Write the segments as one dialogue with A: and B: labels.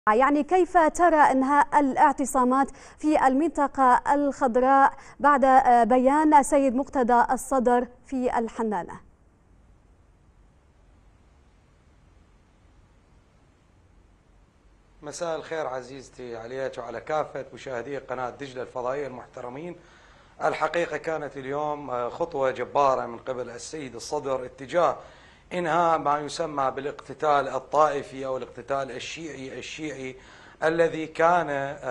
A: يعني كيف ترى انهاء الاعتصامات في المنطقة الخضراء بعد بيان سيد مقتدى الصدر في الحنانة؟
B: مساء الخير عزيزتي عليك وعلى كافة مشاهدي قناة دجلة الفضائية المحترمين. الحقيقة كانت اليوم خطوة جبارة من قبل السيد الصدر اتجاه إنهاء ما يسمى بالاقتتال الطائفي أو الاقتتال الشيعي الذي كان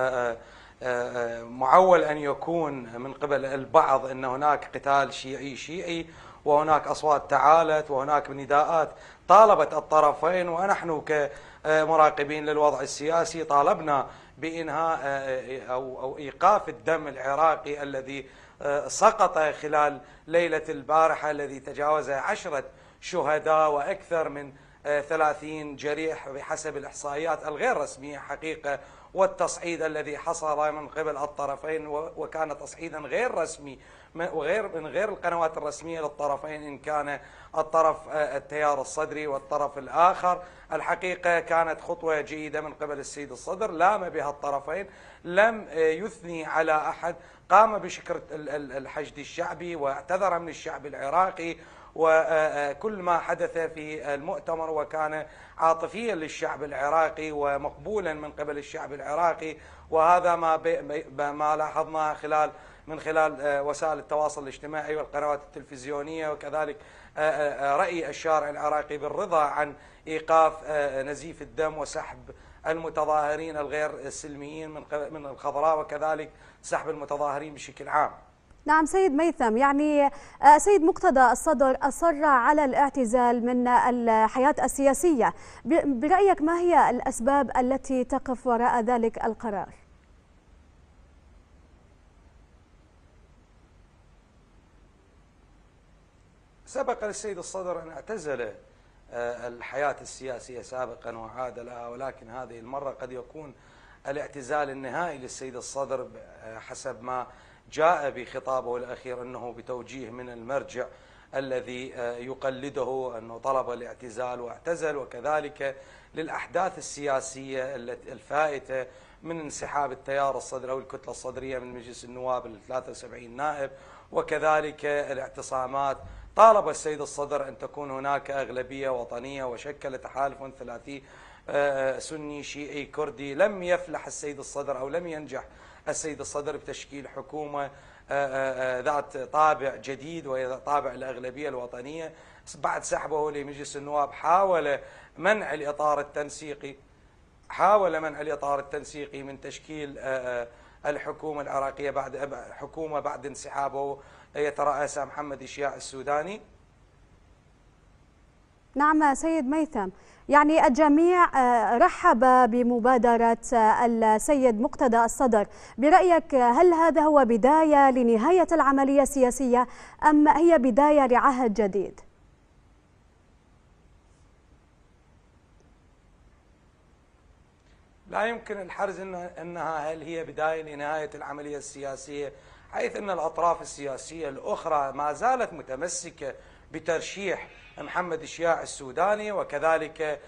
B: معول أن يكون من قبل البعض أن هناك قتال شيعي وهناك أصوات تعالت وهناك نداءات طالبت الطرفين، ونحن كمراقبين للوضع السياسي طالبنا بإنهاء أو إيقاف الدم العراقي الذي سقط خلال ليلة البارحة، الذي تجاوز 10 شهداء وأكثر من 30 جريح بحسب الإحصائيات الغير رسمية حقيقة، والتصعيد الذي حصل من قبل الطرفين وكان تصعيدا غير رسمي من غير القنوات الرسمية للطرفين، إن كان الطرف التيار الصدري والطرف الآخر. الحقيقة كانت خطوة جيدة من قبل السيد الصدر، لام بها الطرفين، لم يثني على أحد، قام بشكر الحشد الشعبي واعتذر من الشعب العراقي، وكل ما حدث في المؤتمر وكان عاطفيا للشعب العراقي ومقبولا من قبل الشعب العراقي. وهذا ما لاحظناه من خلال وسائل التواصل الاجتماعي والقنوات التلفزيونية، وكذلك رأي الشارع العراقي بالرضا عن إيقاف نزيف الدم وسحب المتظاهرين الغير السلميين من الخضراء، وكذلك سحب المتظاهرين بشكل عام.
A: نعم سيد ميثم، يعني سيد مقتدى الصدر أصر على الاعتزال من الحياة السياسية، برأيك ما هي الأسباب التي تقف وراء ذلك القرار؟
B: سبق للسيد الصدر أن اعتزل الحياة السياسية سابقا وعاد لها، ولكن هذه المرة قد يكون الاعتزال النهائي للسيد الصدر حسب ما جاء بخطابه الأخير أنه بتوجيه من المرجع الذي يقلده أنه طلب الاعتزال واعتزل، وكذلك للأحداث السياسية الفائتة من انسحاب التيار الصدري أو الكتلة الصدرية من مجلس النواب 73 نائب، وكذلك الاعتصامات. طالب السيد الصدر أن تكون هناك أغلبية وطنية، وشكل تحالف ثلاثي سني شيعي كردي. لم يفلح السيد الصدر أو لم ينجح السيد الصدر بتشكيل حكومة ذات طابع جديد وهي طابع الأغلبية الوطنية. بعد سحبه لمجلس النواب حاول منع الإطار التنسيقي من تشكيل الحكومة العراقية بعد انسحابه يترأسها محمد إشياع السوداني.
A: نعم سيد ميثم، يعني الجميع رحب بمبادرة السيد مقتدى الصدر، برأيك هل هذا هو بداية لنهاية العملية السياسية أم هي بداية لعهد جديد؟
B: لا يمكن الحرز أنها هل هي بداية لنهاية العملية السياسية، حيث أن الأطراف السياسية الأخرى ما زالت متمسكة بترشيح محمد إشياع السوداني، وكذلك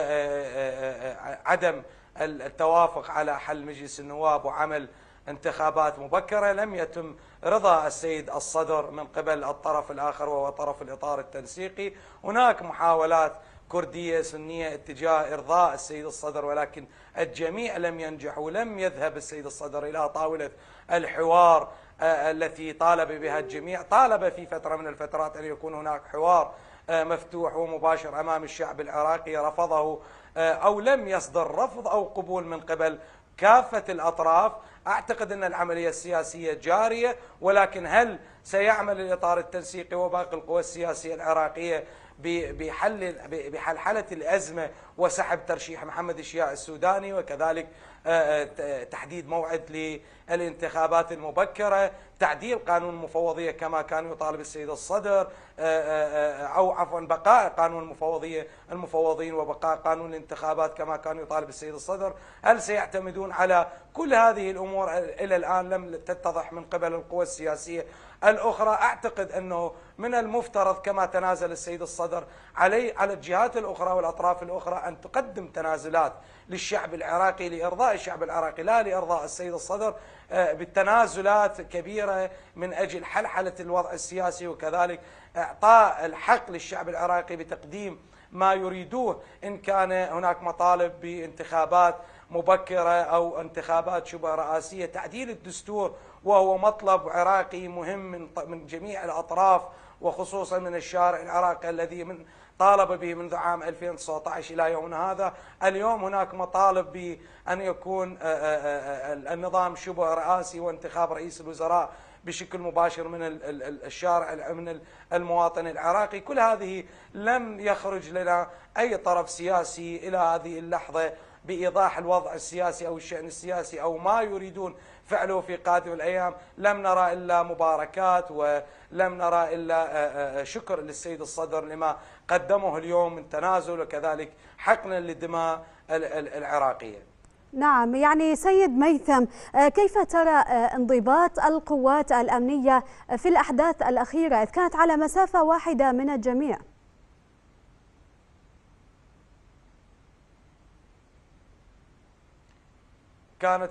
B: عدم التوافق على حل مجلس النواب وعمل انتخابات مبكرة. لم يتم رضا السيد الصدر من قبل الطرف الآخر وهو طرف الإطار التنسيقي. هناك محاولات كردية سنية اتجاه إرضاء السيد الصدر، ولكن الجميع لم ينجحوا. لم يذهب السيد الصدر إلى طاولة الحوار التي طالب بها الجميع. طالب في فترة من الفترات أن يكون هناك حوار مفتوح ومباشر أمام الشعب العراقي، رفضه أو لم يصدر رفض أو قبول من قبل كافة الأطراف. أعتقد أن العملية السياسية جارية، ولكن هل سيعمل الإطار التنسيقي وباقي القوى السياسية العراقية بحلحلة الأزمة وسحب ترشيح محمد إشياع السوداني، وكذلك تحديد موعد للانتخابات المبكرة، تعديل قانون المفوضية كما كان يطالب السيد الصدر، أو عفوا بقاء قانون المفوضين وبقاء قانون الانتخابات كما كان يطالب السيد الصدر؟ هل سيعتمدون على كل هذه الأمور؟ إلى الآن لم تتضح من قبل القوى السياسية الأخرى. أعتقد أنه من المفترض كما تنازل السيد الصدر على الجهات الأخرى والأطراف الأخرى أن تقدم تنازلات للشعب العراقي لإرضاء الشعب العراقي لا لإرضاء السيد الصدر، بالتنازلات كبيرة من أجل حلحلة الوضع السياسي، وكذلك إعطاء الحق للشعب العراقي بتقديم ما يريدوه، إن كان هناك مطالب بانتخابات مبكرة أو انتخابات شبه رئاسية. تعديل الدستور وهو مطلب عراقي مهم من جميع الأطراف، وخصوصا من الشارع العراقي الذي طالب به منذ عام 2019 إلى يومنا هذا. اليوم هناك مطالب بأن يكون النظام شبه رئاسي وانتخاب رئيس الوزراء بشكل مباشر من الشارع، من المواطن العراقي. كل هذه لم يخرج لنا أي طرف سياسي إلى هذه اللحظة بإيضاح الوضع السياسي أو الشأن السياسي أو ما يريدون فعله في قادم الأيام. لم نرى إلا مباركات، ولم نرى إلا شكر للسيد الصدر لما قدمه اليوم من تنازل، وكذلك حقنا للدماء العراقية.
A: نعم، يعني سيد ميثم، كيف ترى انضباط القوات الأمنية في الأحداث الأخيرة إذ كانت على مسافة واحدة من الجميع؟
B: كان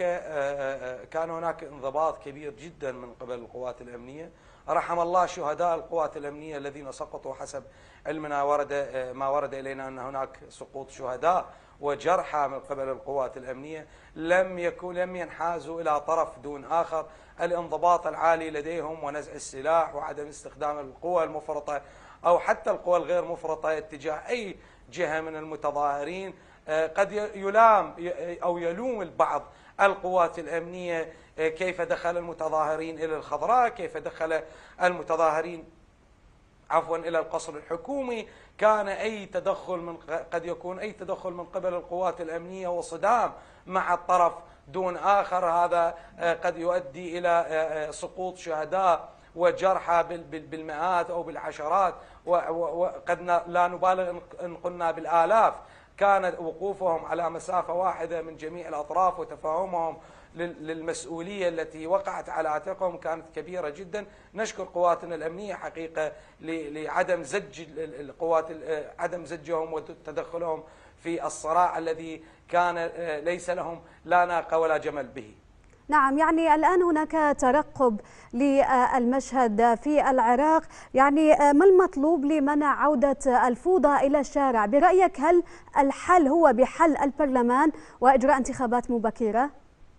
B: هناك انضباط كبير جدا من قبل القوات الأمنية. رحم الله شهداء القوات الأمنية الذين سقطوا. حسب علمنا ما ورد إلينا أن هناك سقوط شهداء وجرحى من قبل القوات الأمنية، لم ينحازوا إلى طرف دون آخر. الانضباط العالي لديهم ونزع السلاح وعدم استخدام القوى المفرطة أو حتى القوى الغير مفرطة اتجاه أي جهة من المتظاهرين. قد يلام أو يلوم البعض القوات الأمنية كيف دخل المتظاهرين إلى الخضراء، كيف دخل المتظاهرين إلى القصر الحكومي. كان قد يكون أي تدخل من قبل القوات الأمنية وصدام مع الطرف دون آخر، هذا قد يؤدي إلى سقوط شهداء وجرحى بالمئات أو بالعشرات، وقد لا نبالغ إن قلنا بالآلاف. كان وقوفهم على مسافة واحدة من جميع الأطراف وتفاهمهم للمسؤولية التي وقعت على عاتقهم كانت كبيرة جدا. نشكر قواتنا الأمنية حقيقة لعدم عدم زجهم وتدخلهم في الصراع الذي كان ليس لهم لا ناقة ولا جمل به.
A: نعم، يعني الآن هناك ترقب للمشهد في العراق، يعني ما المطلوب لمنع عودة الفوضى إلى الشارع؟ برأيك هل الحل هو بحل البرلمان وإجراء انتخابات مبكرة؟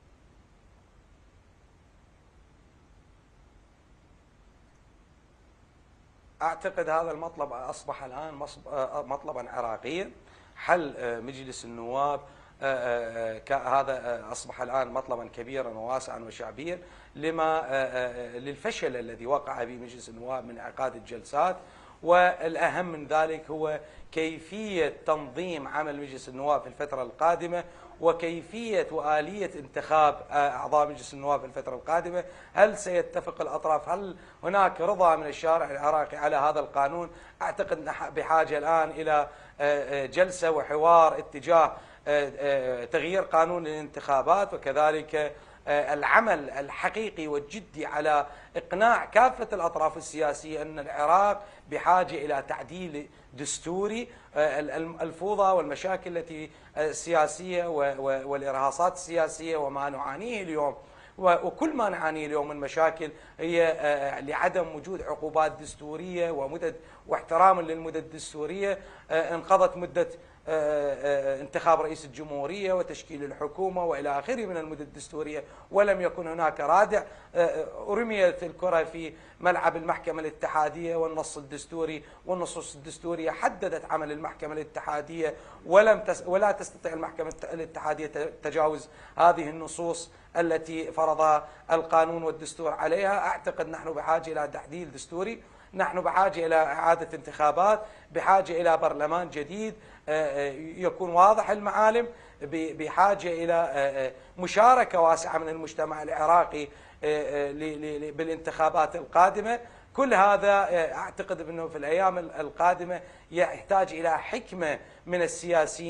B: أعتقد هذا المطلب أصبح الآن مطلبا عراقيا. حل مجلس النواب هذا أصبح الآن مطلبا كبيرا وواسعا وشعبيا للفشل الذي وقع به مجلس النواب من انعقاد الجلسات. والأهم من ذلك هو كيفية تنظيم عمل مجلس النواب في الفترة القادمة، وكيفية وآلية انتخاب أعضاء مجلس النواب في الفترة القادمة. هل سيتفق الأطراف؟ هل هناك رضا من الشارع العراقي على هذا القانون؟ أعتقد بحاجة الآن إلى جلسة وحوار اتجاه تغيير قانون الانتخابات، وكذلك العمل الحقيقي والجدي على إقناع كافة الأطراف السياسية أن العراق بحاجة إلى تعديل دستوري. الفوضى والمشاكل السياسية والإرهاصات السياسية وما نعانيه اليوم وكل ما نعانيه اليوم من مشاكل هي لعدم وجود عقوبات دستورية ومدد واحتراما للمدد الدستورية. انقضت مدة انتخاب رئيس الجمهورية وتشكيل الحكومة وإلى آخره من المدد الدستورية، ولم يكن هناك رادع. رميت الكرة في ملعب المحكمة الاتحادية والنص الدستوري، والنصوص الدستورية حددت عمل المحكمة الاتحادية، ولا تستطيع المحكمة الاتحادية تجاوز هذه النصوص التي فرضها القانون والدستور عليها. أعتقد نحن بحاجة إلى تعديل دستوري، نحن بحاجة إلى إعادة انتخابات، بحاجة إلى برلمان جديد يكون واضح المعالم، بحاجة إلى مشاركة واسعة من المجتمع العراقي بالانتخابات القادمة. كل هذا أعتقد أنه في الأيام القادمة يحتاج إلى حكمة من السياسيين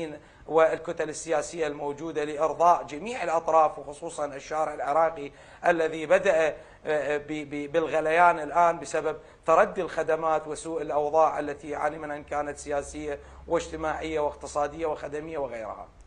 B: والكتل السياسية الموجودة لإرضاء جميع الأطراف، وخصوصا الشارع العراقي الذي بدأ بالغليان الآن بسبب تردي الخدمات وسوء الأوضاع التي يعاني منها، إن كانت سياسية واجتماعية واقتصادية وخدمية وغيرها.